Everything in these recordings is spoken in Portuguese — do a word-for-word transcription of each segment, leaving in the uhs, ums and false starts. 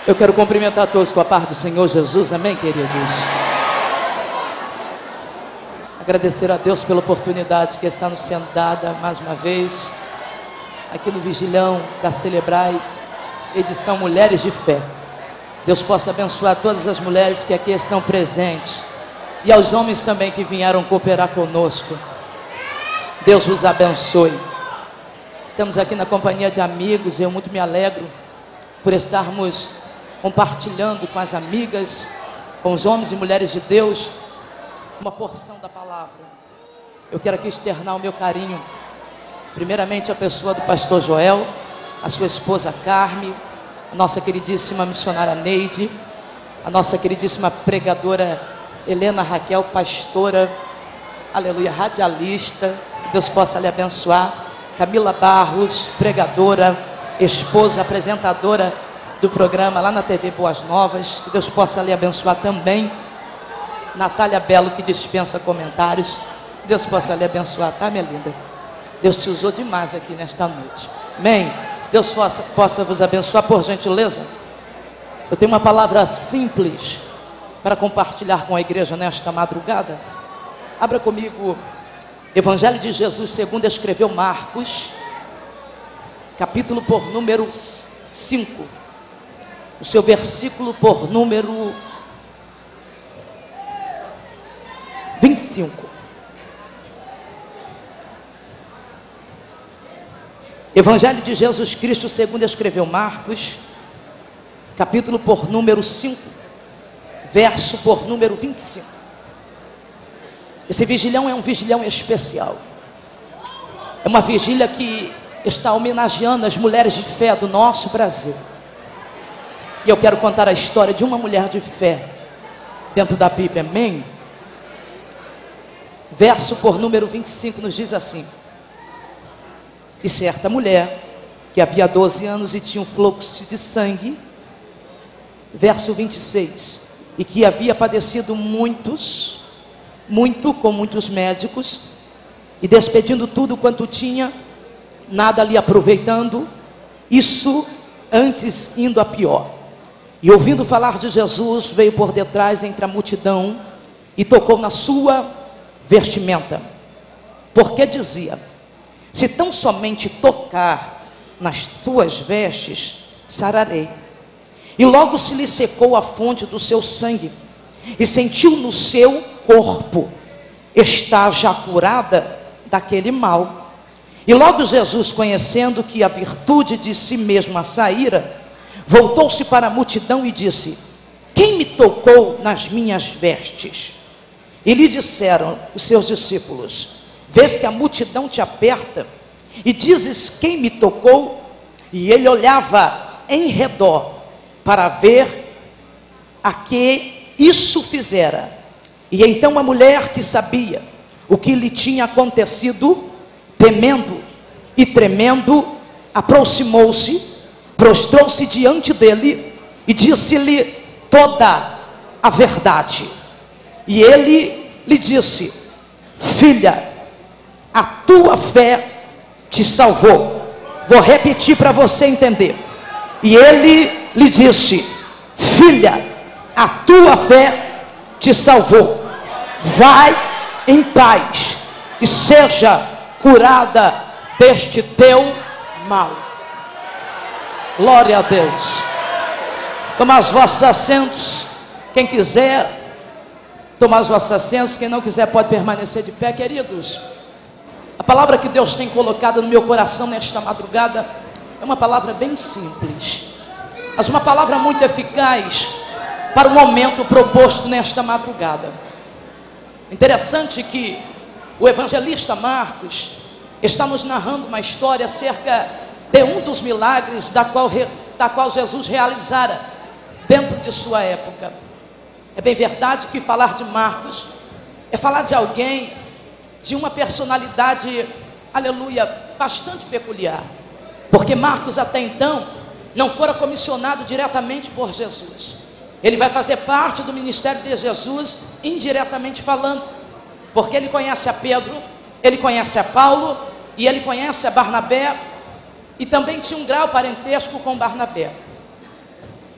Eu quero cumprimentar todos com a paz do Senhor Jesus, amém, queridos? Agradecer a Deus pela oportunidade que está nos sendo dada mais uma vez, aqui no Vigilhão da Celebrai, edição Mulheres de Fé. Deus possa abençoar todas as mulheres que aqui estão presentes, e aos homens também que vieram cooperar conosco. Deus vos abençoe. Estamos aqui na companhia de amigos, eu muito me alegro por estarmos compartilhando com as amigas, com os homens e mulheres de Deus, uma porção da palavra. Eu quero aqui externar o meu carinho, primeiramente à pessoa do pastor Joel, a sua esposa Carme, a nossa queridíssima missionária Neide, a nossa queridíssima pregadora Helena Raquel, pastora, aleluia, radialista, Deus possa lhe abençoar. Camila Barros, pregadora, esposa, apresentadora do programa lá na T V Boas Novas, que Deus possa lhe abençoar também. Natália Belo, que dispensa comentários, Deus possa lhe abençoar, tá, minha linda? Deus te usou demais aqui nesta noite, amém? Deus possa, possa vos abençoar, por gentileza. Eu tenho uma palavra simples para compartilhar com a igreja nesta madrugada. Abra comigo Evangelho de Jesus segundo escreveu Marcos, capítulo por número cinco, o seu versículo por número vinte e cinco. Evangelho de Jesus Cristo segundo escreveu Marcos, capítulo por número cinco, verso por número vinte e cinco. Esse vigilhão é um vigilhão especial. É uma vigília que está homenageando as mulheres de fé do nosso Brasil. E eu quero contar a história de uma mulher de fé dentro da Bíblia, amém? Verso por número vinte e cinco nos diz assim: e certa mulher, que havia doze anos e tinha um fluxo de sangue, verso vinte e seis, e que havia padecido muitos, muito com muitos médicos, e despedindo tudo quanto tinha, nada lhe aproveitando, isso antes indo a pior. E ouvindo falar de Jesus, veio por detrás entre a multidão e tocou na sua vestimenta, porque dizia: se tão somente tocar nas suas vestes, sararei. E logo se lhe secou a fonte do seu sangue, e sentiu no seu corpo estar já curada daquele mal. E logo Jesus, conhecendo que a virtude de si mesma saíra, voltou-se para a multidão e disse: quem me tocou nas minhas vestes? E lhe disseram os seus discípulos: vês que a multidão te aperta e dizes: quem me tocou? E ele olhava em redor para ver a que isso fizera. E então a mulher, que sabia o que lhe tinha acontecido, temendo e tremendo, aproximou-se, prostrou-se diante dele e disse-lhe toda a verdade. E ele lhe disse: filha, a tua fé te salvou. Vou repetir para você entender. E ele lhe disse: filha, a tua fé te salvou. Vai em paz e seja curada deste teu mal. Glória a Deus. Tomar os vossos assentos. Quem quiser tomar os vossos assentos, quem não quiser pode permanecer de pé, queridos. A palavra que Deus tem colocado no meu coração nesta madrugada é uma palavra bem simples, mas uma palavra muito eficaz para o momento proposto nesta madrugada. Interessante que o evangelista Marcos está nos narrando uma história acerca de um dos milagres da qual, da qual Jesus realizara dentro de sua época. É bem verdade que falar de Marcos é falar de alguém, de uma personalidade, aleluia, bastante peculiar, porque Marcos até então não fora comissionado diretamente por Jesus. Ele vai fazer parte do ministério de Jesus indiretamente falando, porque ele conhece a Pedro, ele conhece a Paulo e ele conhece a Barnabé, e também tinha um grau parentesco com Barnabé.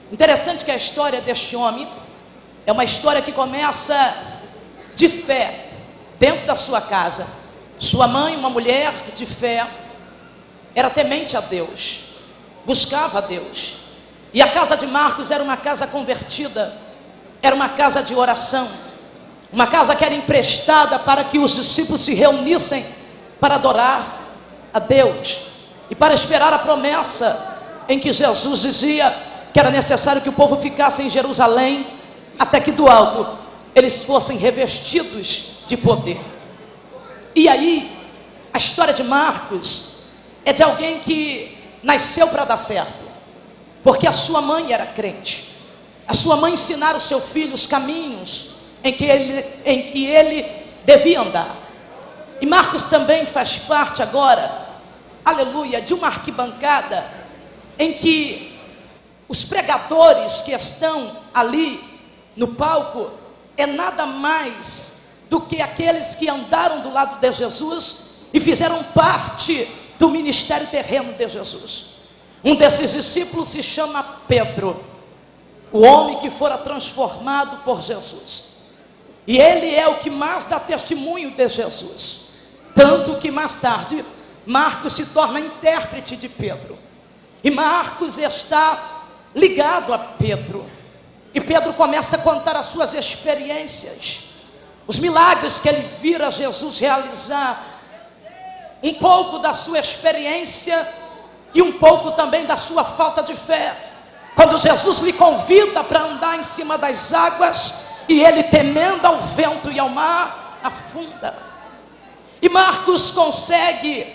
Interessante que a história deste homem é uma história que começa de fé, dentro da sua casa. Sua mãe, uma mulher de fé, era temente a Deus, buscava a Deus. E a casa de Marcos era uma casa convertida, era uma casa de oração, uma casa que era emprestada para que os discípulos se reunissem para adorar a Deus e para esperar a promessa em que Jesus dizia que era necessário que o povo ficasse em Jerusalém até que do alto eles fossem revestidos de poder. E aí, a história de Marcos é de alguém que nasceu para dar certo, porque a sua mãe era crente. A sua mãe ensinara o seu filho os caminhos em que ele, em que ele devia andar. E Marcos também faz parte agora, aleluia, de uma arquibancada em que os pregadores que estão ali no palco é nada mais do que aqueles que andaram do lado de Jesus e fizeram parte do ministério terreno de Jesus. Um desses discípulos se chama Pedro, o homem que fora transformado por Jesus. E ele é o que mais dá testemunho de Jesus. Tanto que mais tarde, Marcos se torna intérprete de Pedro. E Marcos está ligado a Pedro. E Pedro começa a contar as suas experiências, os milagres que ele vira Jesus realizar, um pouco da sua experiência e um pouco também da sua falta de fé. Quando Jesus lhe convida para andar em cima das águas, e ele, temendo ao vento e ao mar, afunda. E Marcos consegue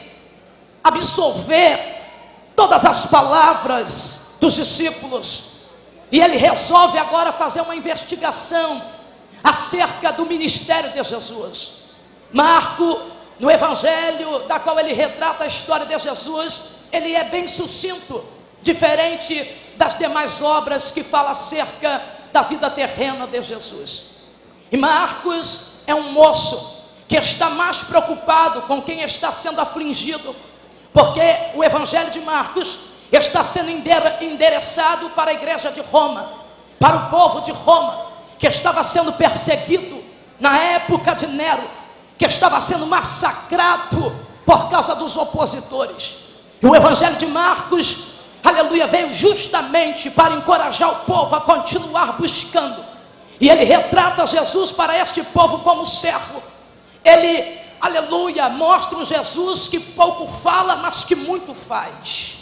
absorver todas as palavras dos discípulos, e ele resolve agora fazer uma investigação acerca do ministério de Jesus. Marco, no evangelho da qual ele retrata a história de Jesus, ele é bem sucinto, diferente das demais obras que falam acerca da vida terrena de Jesus. E Marcos é um moço que está mais preocupado com quem está sendo afligido, porque o evangelho de Marcos está sendo endereçado para a igreja de Roma, para o povo de Roma, que estava sendo perseguido na época de Nero, que estava sendo massacrado por causa dos opositores. E o evangelho de Marcos, aleluia, veio justamente para encorajar o povo a continuar buscando. E ele retrata Jesus para este povo como servo. Ele, aleluia, mostra um Jesus que pouco fala, mas que muito faz.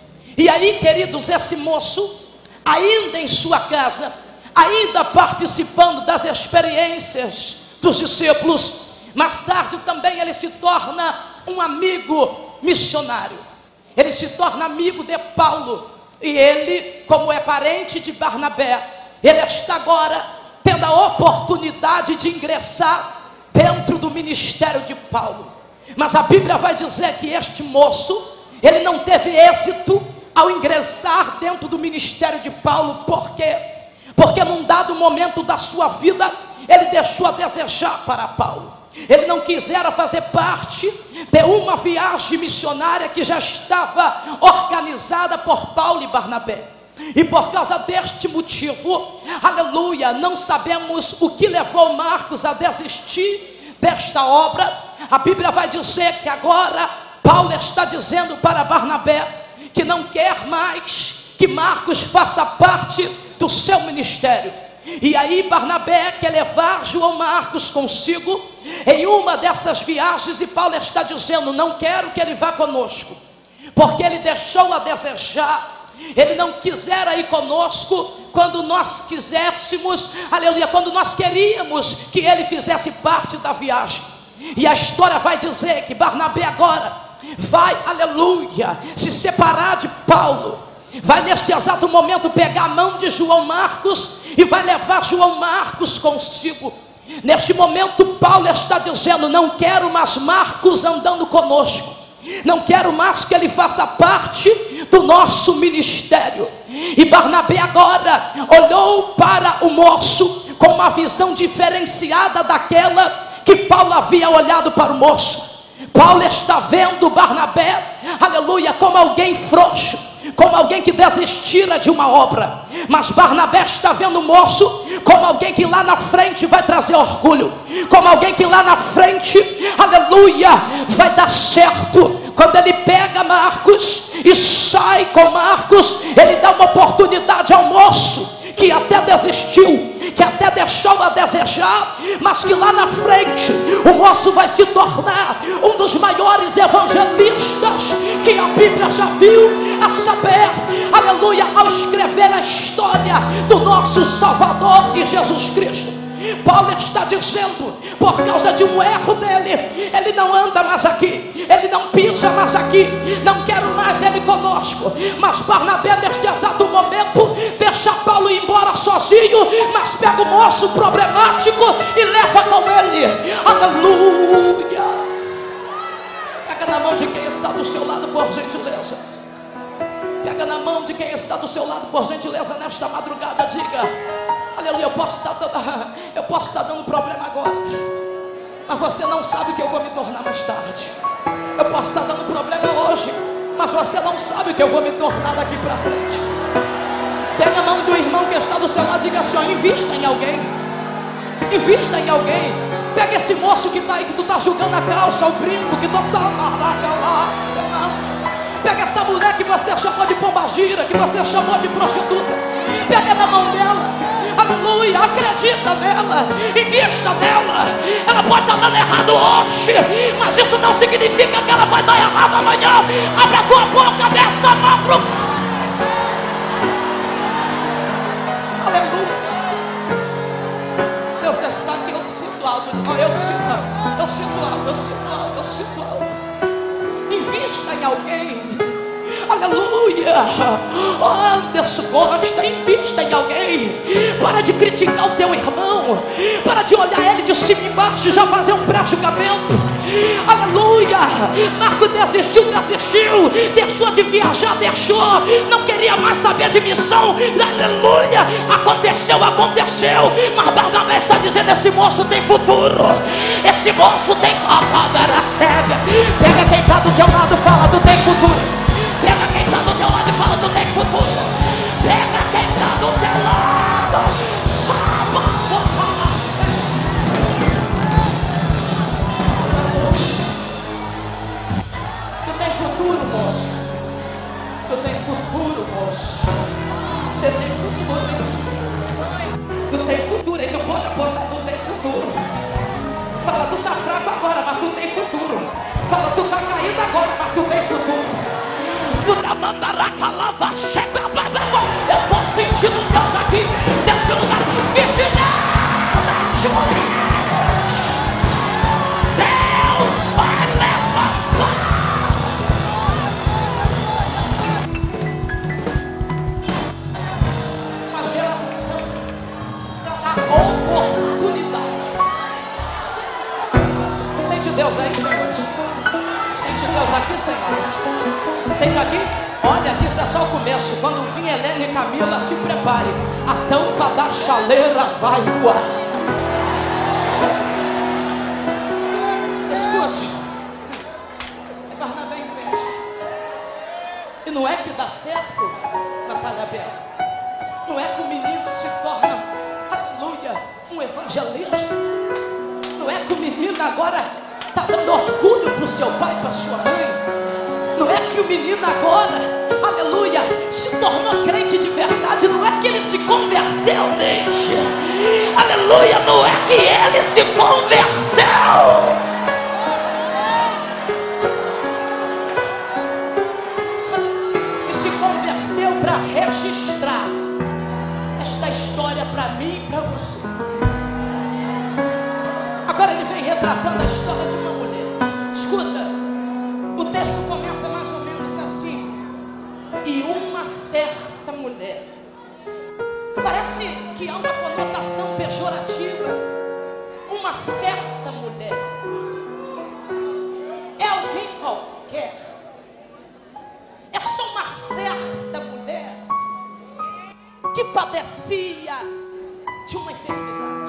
E aí, queridos, esse moço, ainda em sua casa, ainda participando das experiências dos discípulos, mais tarde também ele se torna um amigo missionário. Ele se torna amigo de Paulo, e ele, como é parente de Barnabé, ele está agora tendo a oportunidade de ingressar dentro do ministério de Paulo. Mas a Bíblia vai dizer que este moço, ele não teve êxito ao ingressar dentro do ministério de Paulo. Por quê? Porque num dado momento da sua vida, ele deixou a desejar para Paulo. Ele não quisera fazer parte de uma viagem missionária que já estava organizada por Paulo e Barnabé. E por causa deste motivo, aleluia, não sabemos o que levou Marcos a desistir desta obra. A Bíblia vai dizer que agora Paulo está dizendo para Barnabé que não quer mais que Marcos faça parte do seu ministério. E aí Barnabé quer levar João Marcos consigo em uma dessas viagens, e Paulo está dizendo: não quero que ele vá conosco, porque ele deixou a desejar. Ele não quisera ir conosco quando nós quiséssemos, aleluia, quando nós queríamos que ele fizesse parte da viagem. E a história vai dizer que Barnabé agora vai, aleluia, se separar de Paulo, vai neste exato momento pegar a mão de João Marcos e vai levar João Marcos consigo. Neste momento Paulo está dizendo: não quero mais Marcos andando conosco, não quero mais que ele faça parte do nosso ministério. E Barnabé agora olhou para o moço com uma visão diferenciada daquela que Paulo havia olhado para o moço. Paulo está vendo Barnabé, aleluia, como alguém frouxo, como alguém que desistira de uma obra. Mas Barnabé está vendo o moço como alguém que lá na frente vai trazer orgulho, como alguém que lá na frente, aleluia, vai dar certo. Quando ele pega Marcos e sai com Marcos, ele dá uma oportunidade ao moço que até desistiu, que até deixou a desejar, mas que lá na frente o moço vai se tornar um dos maiores evangelistas que a Bíblia já viu, a saber, aleluia, ao escrever a história do nosso Salvador e Jesus Cristo. Paulo está dizendo, por causa de um erro dele, ele não anda mais aqui, ele não pisa mais aqui, não quero mais ele conosco. Mas Barnabé, neste exato momento, deixa Paulo ir embora sozinho, mas pega o moço problemático e leva com ele. Aleluia! Pega na mão de quem está do seu lado, por gentileza. Pega na mão de quem está do seu lado, por gentileza, nesta madrugada. Diga: aleluia, eu posso estar dando, eu posso estar dando problema agora, mas você não sabe o que eu vou me tornar mais tarde. Eu posso estar dando problema hoje, mas você não sabe o que eu vou me tornar daqui para frente. Pega a mão do irmão que está do seu lado e diga assim: ó, invista em alguém. Invista em alguém. Pega esse moço que está aí, que tu está julgando a calça, o brinco, que tu está maracalaça. Pega essa mulher que você chamou de pombagira, que você chamou de prostituta. Pega na mão dela, aleluia, acredita nela, invista nela. Ela pode estar dando errado hoje, mas isso não significa que ela vai dar errado amanhã. Abra a tua boca dessa madrugada. Aleluia. Deus está aqui, eu sinto algo. Eu sinto, eu sinto algo, eu sinto algo, eu sinto algo. Invista em alguém. Aleluia. Oh, Anderson Costa, invista em alguém. Para de criticar o teu irmão, para de olhar ele de cima e embaixo e já fazer um pré-julgamento. Aleluia. Marco desistiu, desistiu. Deixou de viajar, deixou. Não queria mais saber de missão. Aleluia. Aconteceu, aconteceu. Mas Barnabé está dizendo: esse moço tem futuro. Esse moço tem palavra séria. Pega quem está do teu lado, fala: tu tem futuro. Pega quem está do teu lado e fala: tu tem futuro. Pega quem está do teu lado. Tu tem futuro, moço. Tu tem futuro, moço. Você tem futuro, hein? Tu tem futuro, hein? Tu pode apontar: tu tem futuro. Fala: tu tá fraco agora, mas tu tem futuro. Fala: tu tá caído agora, mas tu tem futuro. Tu tá mandaraca, lava, chega, eu tô sentindo Deus aqui, desse lugar, vigilante. Deus vai levantar. Uma geração para dar oportunidade. Sente Deus aí, senhores. Sente Deus aqui, senhores. Sente aqui, olha aqui, isso é só o começo. Quando vir Helena e Camila, se prepare, a tampa da chaleira vai voar. Escute, é Barnabé investe. E não é que dá certo, Natália Bela. Não é que o menino se torna, aleluia, um evangelista. Não é que o menino agora está dando orgulho para o seu pai e para a sua mãe. Não é que o menino agora, aleluia, se tornou crente de verdade. Não é que ele se converteu, deixa. Aleluia, não é que ele se converteu. E se converteu para registrar esta história para mim e para você. Agora ele vem retratando a história de uma mulher. Escuta, o texto começa mais ou menos assim: e uma certa mulher. Parece que há uma conotação pejorativa. Uma certa mulher é alguém qualquer. É só uma certa mulher que padecia de uma enfermidade.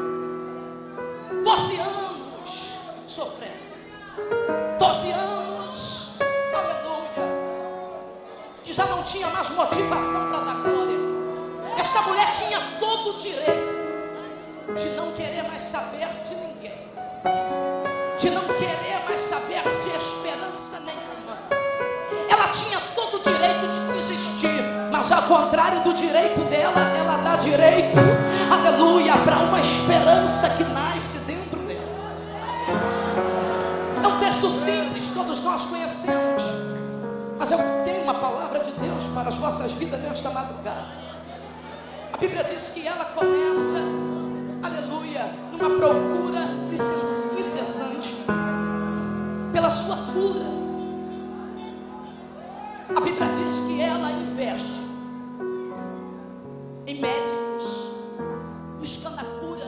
Doze anos sofrendo. Doze anos, aleluia, que já não tinha mais motivação para dar glória. todo o direito de não querer mais saber de ninguém, de não querer mais saber de esperança nenhuma. Ela tinha todo o direito de desistir, mas ao contrário do direito dela, ela dá direito, aleluia, para uma esperança que nasce dentro dela. É um texto simples, todos nós conhecemos, mas eu tenho uma palavra de Deus para as vossas vidas nesta madrugada. A Bíblia diz que ela começa, aleluia, numa procura incessante pela sua cura. A Bíblia diz que ela investe em médicos, buscando a cura,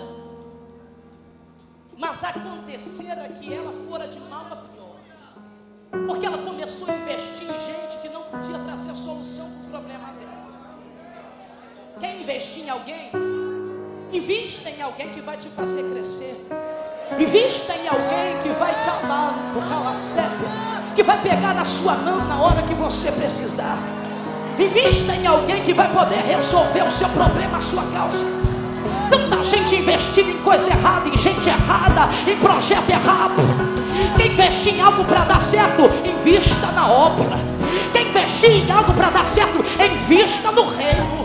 mas acontecera que ela fora de mal a pior, porque ela começou a investir em gente que não podia trazer a solução para o problema dela. Quer investir em alguém? Invista em alguém que vai te fazer crescer. Invista em alguém que vai te amar no calacete, que vai pegar na sua mão na hora que você precisar. Invista em alguém que vai poder resolver o seu problema, a sua causa. Tanta gente investindo em coisa errada, em gente errada, em projeto errado. Quem investir em algo para dar certo, invista na obra. Quem investir em algo para dar certo, invista no reino.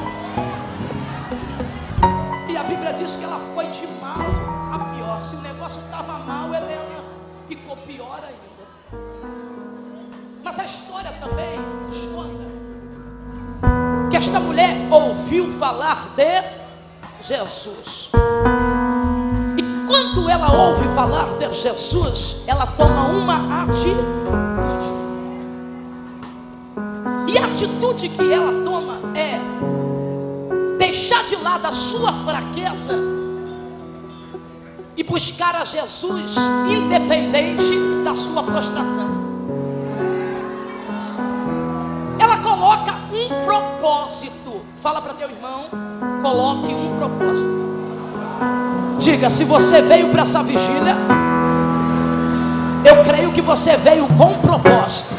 E a Bíblia diz que ela foi de mal a pior. Se o negócio estava mal, Helena, ficou pior ainda. Mas a história também nos conta que esta mulher ouviu falar de Jesus. E quando ela ouve falar de Jesus, ela toma uma atitude. E a atitude que ela toma é deixar de lado a sua fraqueza e buscar a Jesus, independente da sua prostração. Ela coloca um propósito. Fala para teu irmão, coloque um propósito. Diga, se você veio para essa vigília, eu creio que você veio com um propósito.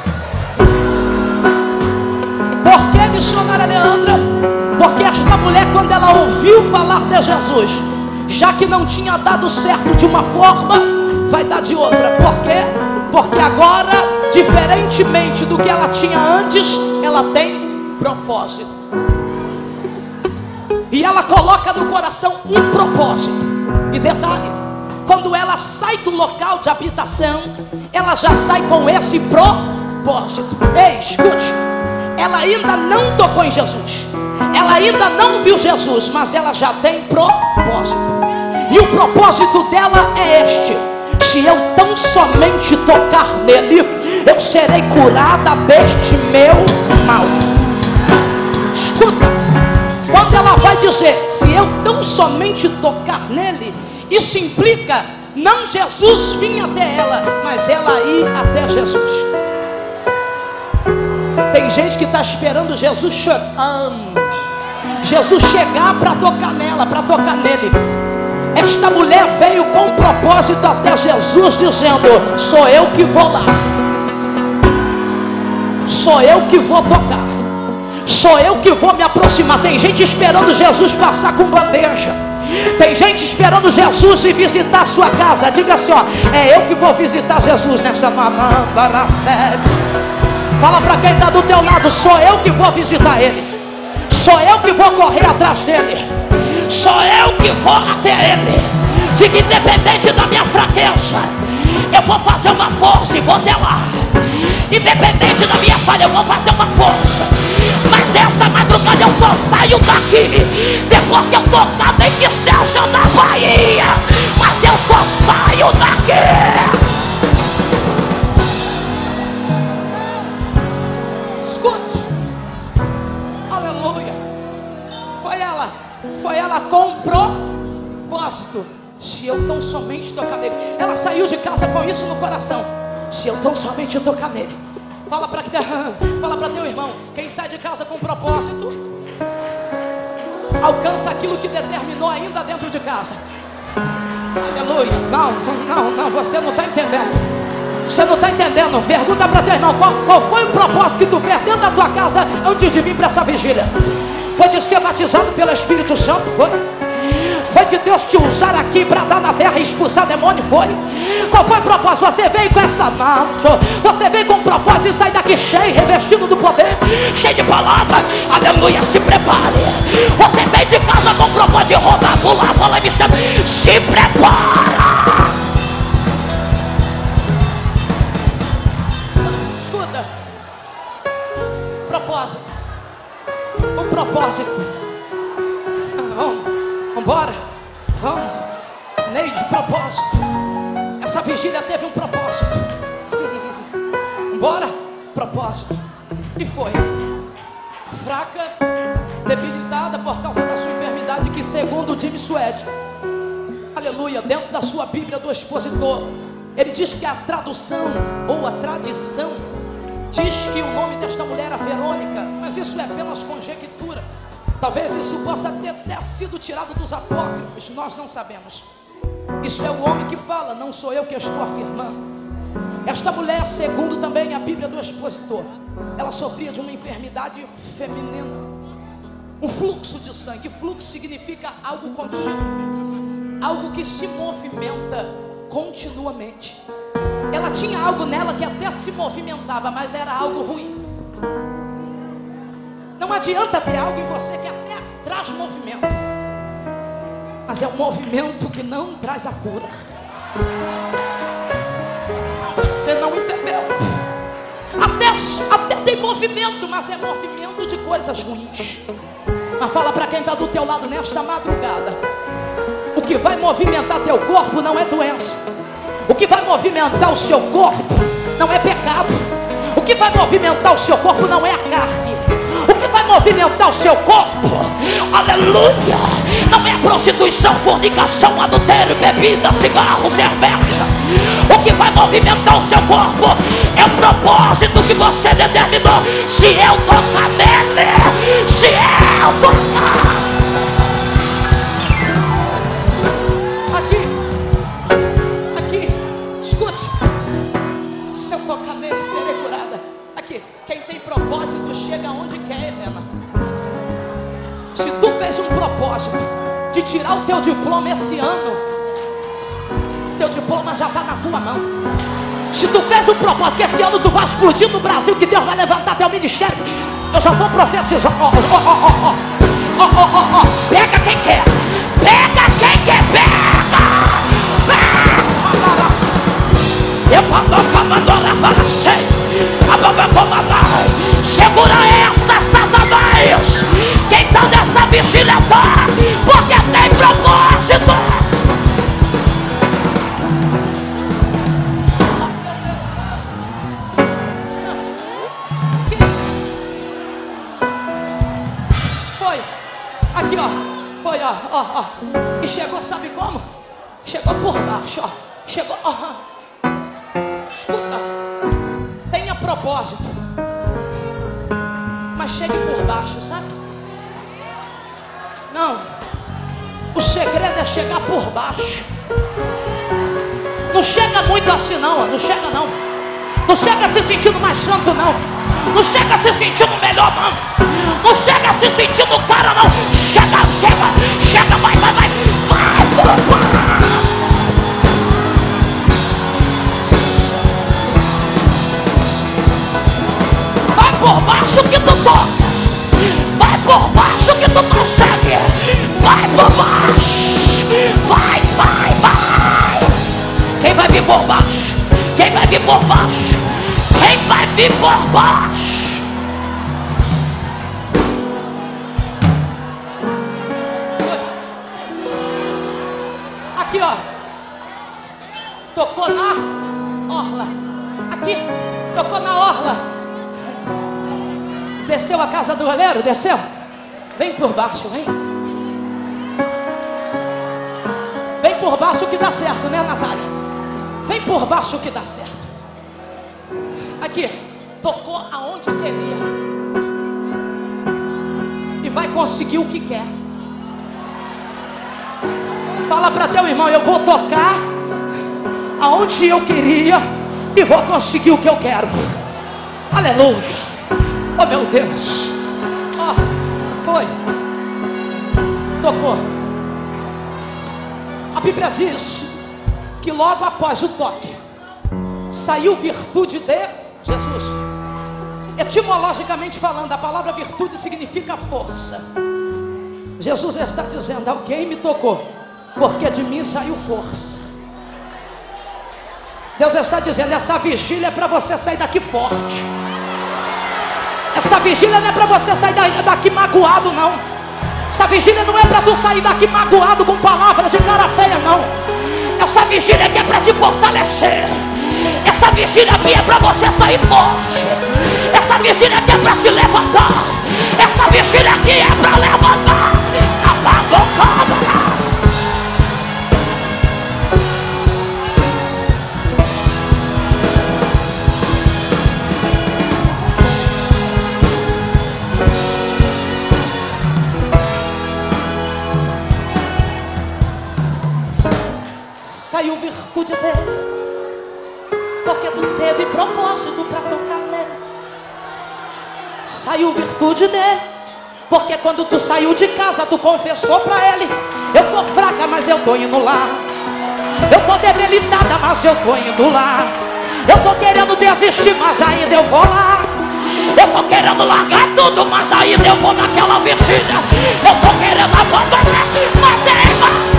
Por que, missionária Leandra? Porque esta mulher, quando ela ouviu falar de Jesus, já que não tinha dado certo de uma forma, vai dar de outra. Por quê? Porque agora, diferentemente do que ela tinha antes, ela tem propósito. E ela coloca no coração um propósito. E detalhe, quando ela sai do local de habitação, ela já sai com esse propósito. Ei, escute, ela ainda não tocou em Jesus, ela ainda não viu Jesus, mas ela já tem propósito. E o propósito dela é este: se eu tão somente tocar nele, eu serei curada deste meu mal. Escuta, quando ela vai dizer, se eu tão somente tocar nele, isso implica não Jesus vir até ela, mas ela ir até Jesus. Tem gente que está esperando Jesus chegando, Jesus chegar para tocar nela, para tocar nele. Esta mulher veio com um propósito até Jesus, dizendo, sou eu que vou lá, sou eu que vou tocar, sou eu que vou me aproximar. Tem gente esperando Jesus passar com bandeja, tem gente esperando Jesus ir visitar a sua casa. Diga assim, ó, é eu que vou visitar Jesus nessa mamanda na sede. Fala para quem está do teu lado, sou eu que vou visitar ele, sou eu que vou correr atrás dele, sou eu que vou até ele. Diga, independente da minha fraqueza, eu vou fazer uma força e vou até lá. Independente da minha falha, eu vou fazer uma força. Mas essa madrugada eu só saio daqui depois que eu tocar, nem que seja na Bahia, mas eu só saio daqui. Escute, aleluia. Foi ela, foi ela com propósito. Se eu tão somente tocar nele, ela saiu de casa com isso no coração. Se eu tão somente tocar nele. Fala para fala para teu irmão, quem sai de casa com propósito alcança aquilo que determinou ainda dentro de casa. Aleluia. Não, não, não, você não está entendendo. Você não está entendendo. Pergunta para teu irmão, qual, qual foi o propósito que tu fez dentro da tua casa antes de vir para essa vigília? Foi de ser batizado pelo Espírito Santo? Foi. Foi de Deus te usar aqui para dar na terra e expulsar demônio? Foi. Qual foi o propósito? Você veio com essa manto, você veio com o propósito de sair daqui cheio, revestido do poder, cheio de palavras. Aleluia, se prepare. Você veio de casa com o propósito de rodar, pular, falar e me chamar. Se prepara. Escuta. Propósito. O propósito. Vamos, vamos embora. Vamos. Neide, propósito. Essa vigília teve um propósito. Embora, propósito. E foi. Fraca, debilitada por causa da sua enfermidade, que segundo o Jimmy Suede, aleluia, dentro da sua Bíblia do expositor, ele diz que a tradução ou a tradição diz que o nome desta mulher era Verônica, mas isso é apenas conjectura. Talvez isso possa ter, ter sido tirado dos apócrifos, nós não sabemos. Isso é o homem que fala, não sou eu que estou afirmando. Esta mulher, segundo também a Bíblia do expositor, ela sofria de uma enfermidade feminina, um fluxo de sangue. Fluxo significa algo contínuo, algo que se movimenta continuamente. Ela tinha algo nela que até se movimentava, mas era algo ruim. Não adianta ter algo em você que até traz movimento, mas é um movimento que não traz a cura. Você não entendeu. Até, até tem movimento, mas é movimento de coisas ruins. Mas fala para quem está do teu lado nesta madrugada: o que vai movimentar teu corpo não é doença. O que vai movimentar o seu corpo não é pecado. O que vai movimentar o seu corpo não é a carne. O que vai movimentar o seu corpo, aleluia, não é prostituição, fornicação, adultério, bebida, cigarro, cerveja. O que vai movimentar o seu corpo é o propósito que você determinou. Se eu tocar nele, se eu tocar aqui, aqui, escute, se eu tocar nele, serei curada. Aqui, quem tem propósito chega onde quer, Helena. Se tu fez um propósito de tirar o teu diploma esse ano, teu diploma já está na tua mão. Se tu fez um propósito que esse ano tu vai explodir no Brasil, que Deus vai levantar teu ministério, eu já estou profetizando. Ó, ó, ó, ó, ó, ó, ó, ó, pega quem quer, pega quem quer, pega, pega. Eu vou comandar a fala cheia. Segura essa, Satanás. Quem está nessa vigília tá porque tem propósito. Foi aqui, ó. Foi, ó, ó, ó. E chegou, sabe como? Chegou por baixo, ó. Chegou, ó. Escuta, tenha propósito, mas chegue por baixo, sabe? Não, o segredo é chegar por baixo. Não chega muito assim não, não chega não. Não chega se sentindo mais santo não. Não chega se sentindo melhor não. Não chega se sentindo cara não. Chega, chega, chega, vai, vai, vai. Vai por baixo. Vai por baixo que tu toca. Vai por baixo que tu consegue. Vai por baixo. Vai, vai, vai. Quem vai vir por baixo? Quem vai vir por baixo? Quem vai vir por baixo? Aqui, ó. Tocou na orla. Aqui. Tocou na orla. Desceu a casa do goleiro? Desceu? Vem por baixo, vem. Vem por baixo que dá certo, né, Natália? Vem por baixo que dá certo. Aqui, tocou aonde queria. E vai conseguir o que quer. Fala para teu irmão, eu vou tocar aonde eu queria e vou conseguir o que eu quero. Aleluia. Oh meu Deus. Oh, foi, tocou. A Bíblia diz que logo após o toque saiu virtude de Jesus. Etimologicamente falando, a palavra virtude significa força. Jesus está dizendo: alguém me tocou, porque de mim saiu força. Deus está dizendo: essa vigília é para você sair daqui forte. Essa vigília não é para você sair daqui magoado, não. Essa vigília não é para tu sair daqui magoado com palavras de cara feia, não. Essa vigília aqui é para te fortalecer. Essa vigília aqui é para você sair forte. Essa vigília aqui é para te levantar. Essa vigília aqui é para levantar. Apagou câmeras. Saiu virtude dele, porque tu teve propósito para tocar nele. Saiu virtude dele, porque quando tu saiu de casa, tu confessou para ele: eu tô fraca, mas eu tô indo lá. Eu tô debilitada, mas eu tô indo lá. Eu tô querendo desistir, mas ainda eu vou lá. Eu tô querendo largar tudo, mas ainda eu vou naquela vigília. Eu tô querendo abandonar, mas é igual.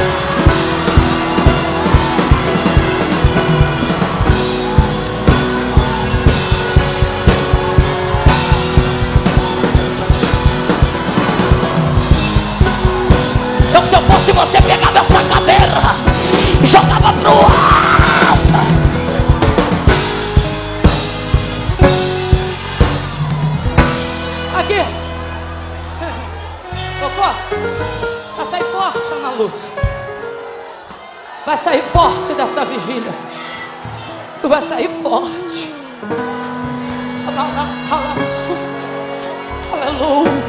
Se eu fosse você, pegava essa cadeira e jogava pro ar. Aqui. Tocou? Vai sair forte, Ana Lúcia. Vai sair forte dessa vigília. Tu vai sair forte. Aleluia.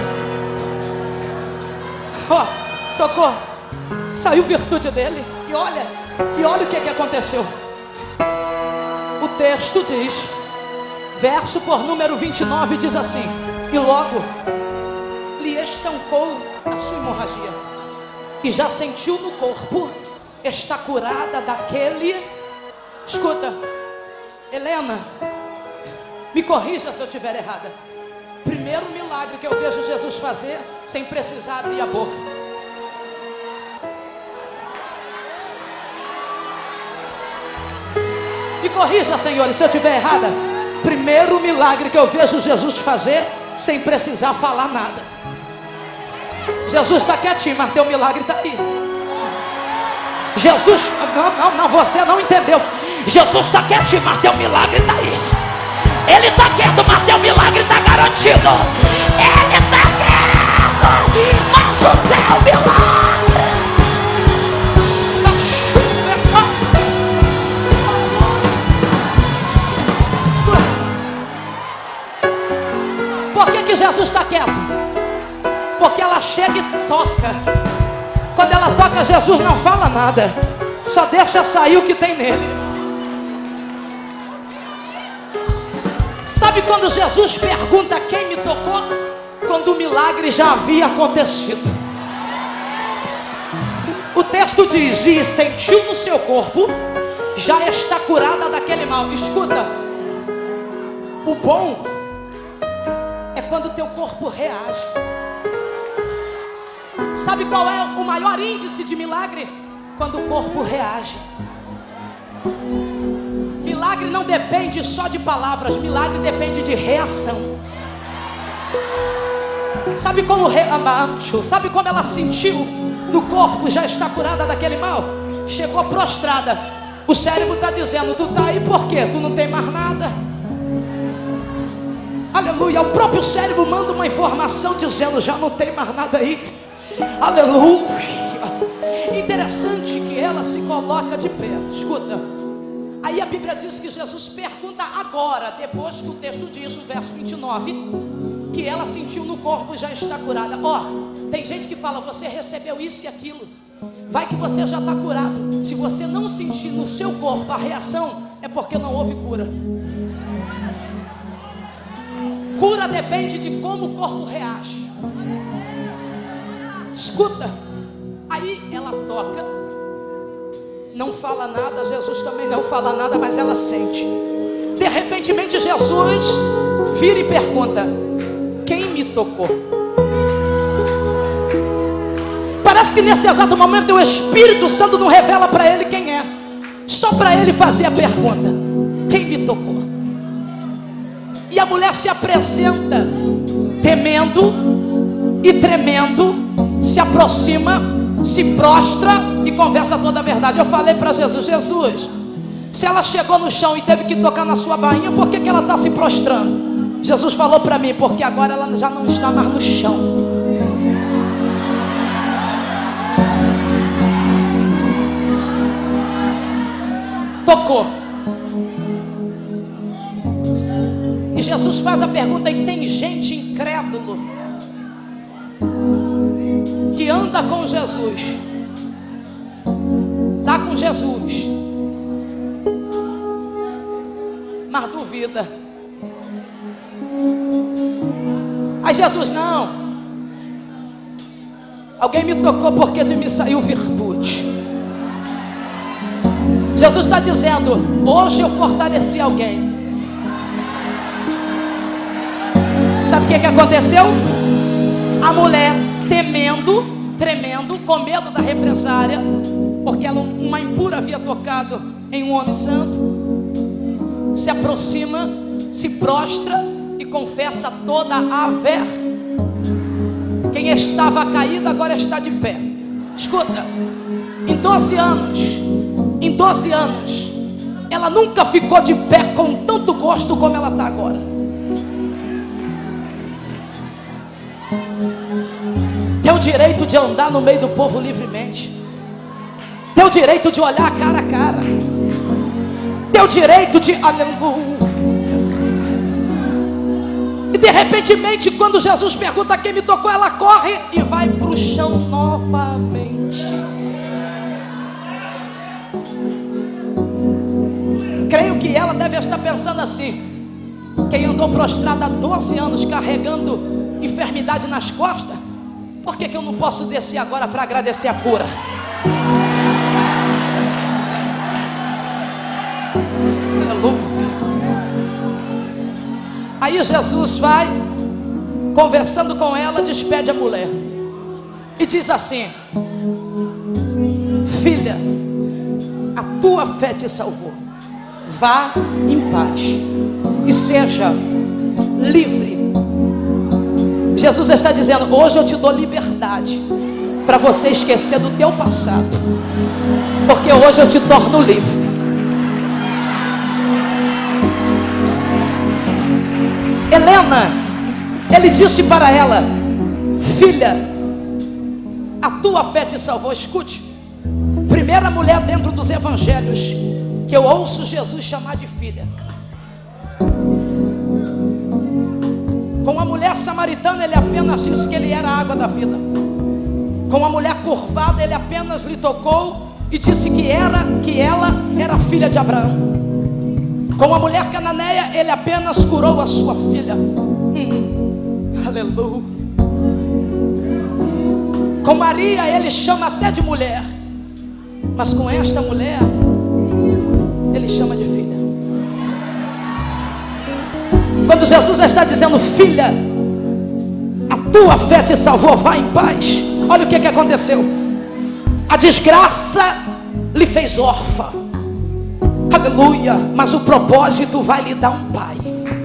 Ó. Oh. Tocou, saiu virtude dele. E olha, e olha o que, que aconteceu. O texto diz, verso por número vinte e nove, diz assim: e logo lhe estancou a sua hemorragia, e já sentiu no corpo, está curada daquele. Escuta, Helena, me corrija se eu estiver errada. Primeiro milagre que eu vejo Jesus fazer sem precisar abrir a boca. Me corrija, Senhor, se eu estiver errada. Primeiro milagre que eu vejo Jesus fazer sem precisar falar nada. Jesus está quietinho, mas teu milagre está aí. Jesus, não, não, não, você não entendeu. Jesus está quietinho, mas teu milagre está aí. Ele está quieto, mas teu milagre está garantido. Ele está quieto, mas o teu milagre. Por que que Jesus está quieto? Porque ela chega e toca. Quando ela toca, Jesus não fala nada, só deixa sair o que tem nele. Sabe quando Jesus pergunta quem me tocou? Quando o milagre já havia acontecido. O texto diz: e sentiu no seu corpo, já está curada daquele mal. Escuta, o bom é quando o teu corpo reage. Sabe qual é o maior índice de milagre? Quando o corpo reage. Milagre não depende só de palavras, milagre depende de reação. Sabe como re... Sabe como ela sentiu no corpo, já está curada daquele mal? Chegou prostrada. O cérebro está dizendo: tu está aí por quê? Tu não tem mais nada. Aleluia. O próprio cérebro manda uma informação dizendo: já não tem mais nada aí. Aleluia. Interessante que ela se coloca de pé. Escuta, aí a Bíblia diz que Jesus pergunta agora, depois que o texto diz, o verso vinte e nove, que ela sentiu no corpo, já está curada. Ó, oh, tem gente que fala: você recebeu isso e aquilo, vai que você já está curado. Se você não sentir no seu corpo a reação, é porque não houve cura. Cura depende de como o corpo reage. Escuta, aí ela toca, não fala nada, Jesus também não fala nada, mas ela sente. De repente Jesus vira e pergunta: quem me tocou? Parece que nesse exato momento o Espírito Santo não revela para ele quem é, só para ele fazer a pergunta: quem me tocou? E a mulher se apresenta, temendo e tremendo, se aproxima, se prostra e conversa toda a verdade. Eu falei para Jesus: Jesus, se ela chegou no chão e teve que tocar na sua bainha, por que, que ela está se prostrando? Jesus falou para mim: porque agora ela já não está mais no chão. Tocou. E Jesus faz a pergunta, e tem gente incrédulo que anda com Jesus, está com Jesus, mas duvida. Aí Jesus: não, alguém me tocou porque de mim saiu virtude. Jesus está dizendo: hoje eu fortaleci alguém. Sabe o que, que aconteceu? A mulher, temendo, tremendo, com medo da represária, porque ela, uma impura, havia tocado em um homem santo, se aproxima, se prostra e confessa toda a ver. Quem estava caído agora está de pé. Escuta, em doze anos, em doze anos, ela nunca ficou de pé com tanto gosto como ela está agora. Teu direito de andar no meio do povo livremente, teu direito de olhar cara a cara, teu direito de aleluia. E de repente, quando Jesus pergunta quem me tocou, ela corre e vai para o chão novamente. Creio que ela deve estar pensando assim: quem andou prostrada há doze anos carregando enfermidade nas costas, por que que eu não posso descer agora para agradecer a cura? Aleluia. Aí Jesus vai conversando com ela, despede a mulher e diz assim: filha, a tua fé te salvou. Vá em paz e seja livre. Jesus está dizendo: hoje eu te dou liberdade para você esquecer do teu passado, porque hoje eu te torno livre. Helena, ele disse para ela: filha, a tua fé te salvou. Escute, primeira mulher dentro dos evangelhos que eu ouço Jesus chamar de filha. Com a mulher samaritana, ele apenas disse que ele era a água da vida. Com a mulher curvada, ele apenas lhe tocou e disse que, era, que ela era filha de Abraão. Com a mulher cananeia, ele apenas curou a sua filha. Hum, aleluia. Com Maria, ele chama até de mulher, mas com esta mulher, ele chama de filha. Quando Jesus está dizendo: filha, a tua fé te salvou, vá em paz. Olha o que, que aconteceu. A desgraça lhe fez órfã, aleluia, mas o propósito vai lhe dar um pai.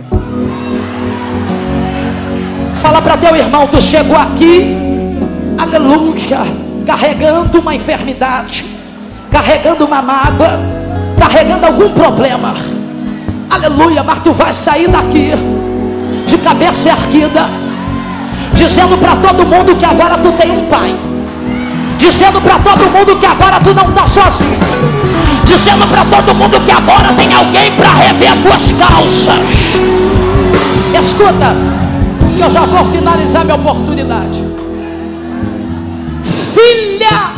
Fala para teu irmão: tu chegou aqui, aleluia, carregando uma enfermidade, carregando uma mágoa, carregando algum problema, aleluia, mas tu vai sair daqui de cabeça erguida, dizendo para todo mundo que agora tu tem um pai, dizendo para todo mundo que agora tu não está sozinho, dizendo para todo mundo que agora tem alguém para rever as tuas calças. Escuta, que eu já vou finalizar minha oportunidade. Filha,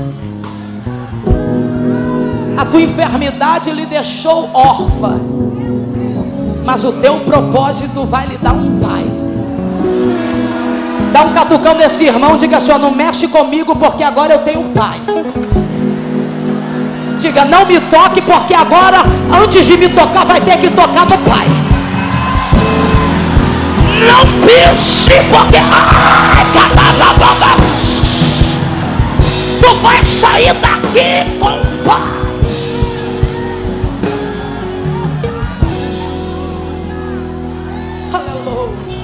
a tua enfermidade lhe deixou órfã, mas o teu propósito vai lhe dar um pai. Dá um catucão nesse irmão, diga assim, ó, não mexe comigo porque agora eu tenho um pai. Diga, não me toque porque agora, antes de me tocar, vai ter que tocar no pai. Não pise porque... Ai, caramba, tu vai sair daqui com o pai. Aleluia.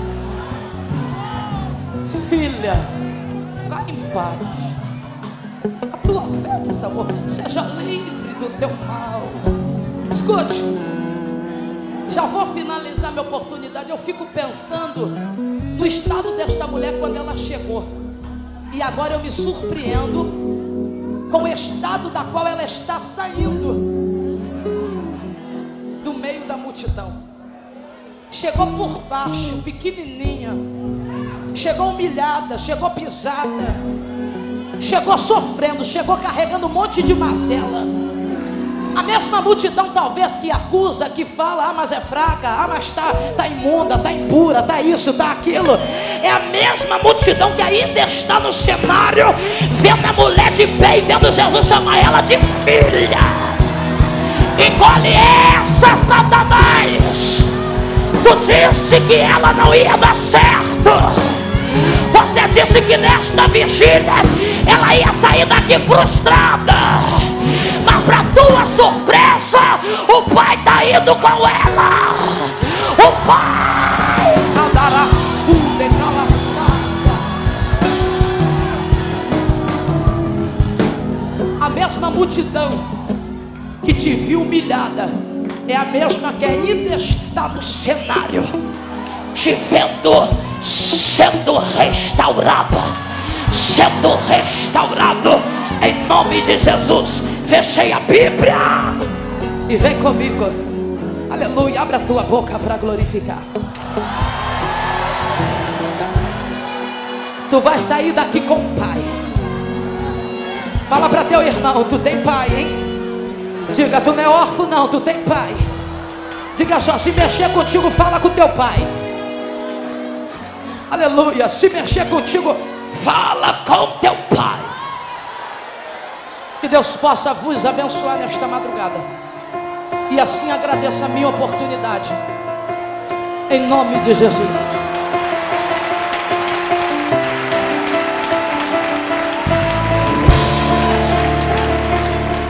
Filha, vai em paz. A tua fé te salvou. Seja livre do teu mal. Escute, já vou finalizar minha oportunidade. Eu fico pensando no estado desta mulher quando ela chegou. E agora eu me surpreendo com o estado da qual ela está saindo do meio da multidão. Chegou por baixo, pequenininha. Chegou humilhada, chegou pisada. Chegou sofrendo, chegou carregando um monte de mazela. A mesma multidão talvez que acusa, que fala, ah, mas é fraca, ah, mas está tá imunda, está impura, está isso, está aquilo. É a mesma multidão que ainda está no cenário, vendo a mulher de pé e vendo Jesus chamar ela de filha. Engole essa, Satanás. Tu disse que ela não ia dar certo. Você disse que nesta vigília ela ia sair daqui frustrada. Mas para tua surpresa, o pai está indo com ela. O pai andará a mesma multidão que te viu humilhada é a mesma que ainda está no cenário, te vendo sendo restaurada, sendo restaurado em nome de Jesus. Fechei a Bíblia e vem comigo. Aleluia, abre a tua boca para glorificar. Tu vai sair daqui com o pai. Fala para teu irmão, tu tem pai, hein? Diga, tu não é órfão não, tu tem pai. Diga só, se mexer contigo, fala com teu pai. Aleluia, se mexer contigo, fala com teu pai. Que Deus possa vos abençoar nesta madrugada. E assim agradeço a minha oportunidade. Em nome de Jesus.